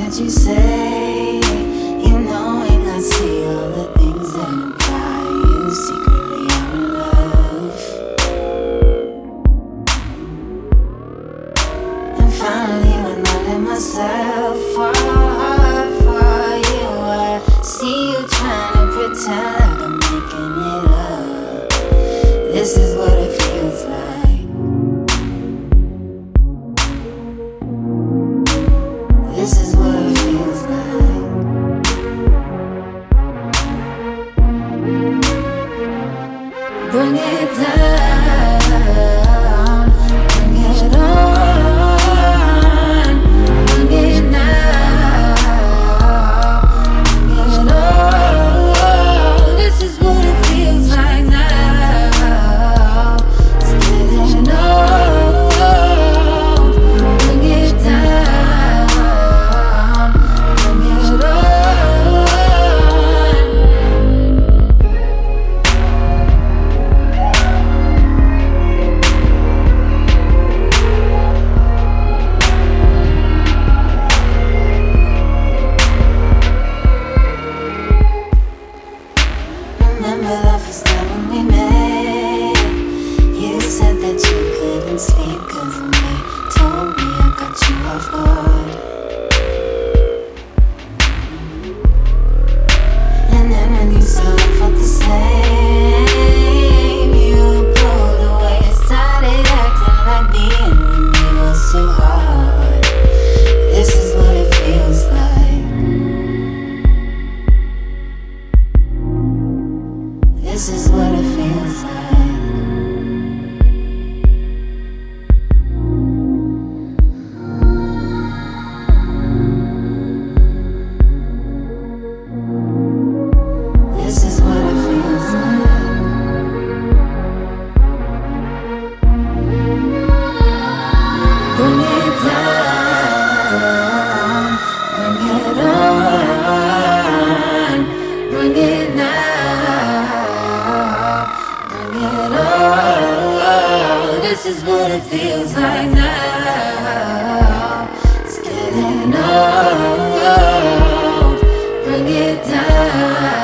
that you say. You knowing I see all the things that imply you secretly are in love. And finally when I let myself fall for you, I see you trying to pretend like I'm making it up. This is what it feels like. This is what it feels like. Bring it down, bring it on, bring it now, bring it on. This is what it feels like now. It's getting old. Bring it down, bring it on. Remember the first time when we met, you said that you couldn't sleep 'cause of me. Told me I got you off guard. And then when you saw I felt the same, you pulled away and started acting like being with me was too hard. This is what it feels like. This is what it feels like. This is what it feels like. Bring it down, bring it on, bring it now, bring it on. This is what it feels like now. It's getting old. Bring it down.